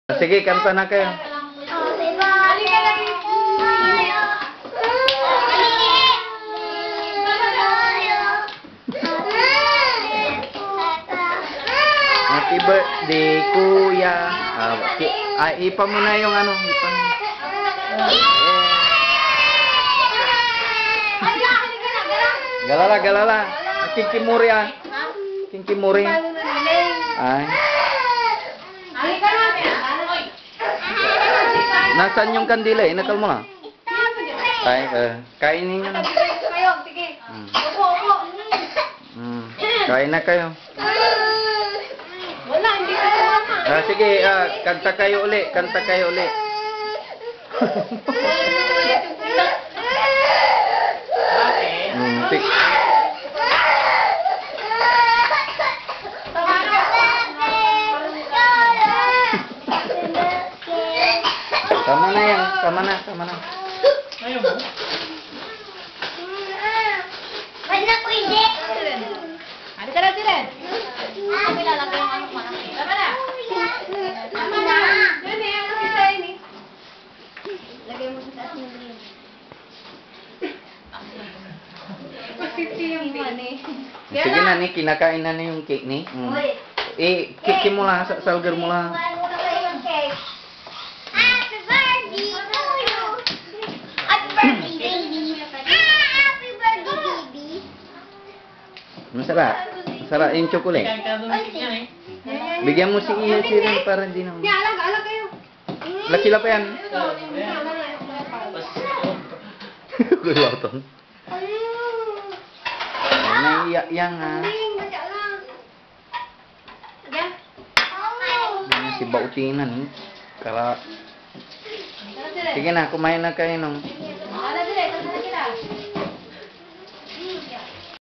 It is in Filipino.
Sige, kanta na kayo. Happy birthday, kuya. Ipa mo na yung ano. Ipa mo. Galala, galala. Kinkimuri ah. Kinkimuri. Ay. Nasaan yung kandila? Inakal mo na. Ay, kainin nyo na. Kain na kayo. Wala, hindi ka sumama. Sige, kanta kayo uli. Kanta kayo uli. Tama na yan. Tama na. Tama na. Ayaw mo? Ba't na ko hindi? Ano ka na din? Sabi lalagay yung ano malaki. Tama na. Tama na. Yan eh, ang design eh. Lagay mo sa taas ng green. Masisi yung green. Sige na ni, kinakain na ni yung cake ni. Cake mo lang, salgar mo lang. Happy birthday to you. Happy birthday, baby. Happy birthday, baby. Masarap. Masarap yung chocolate. Bigyan mo si Ian si Ren para hindi na. Alag kayo. Laki pa yan. Kulauton. Naiiyak yan ha. Yan si Bautinan. Kara. Sige na, kumain na kayo nung. Ano dire? Kasama kita.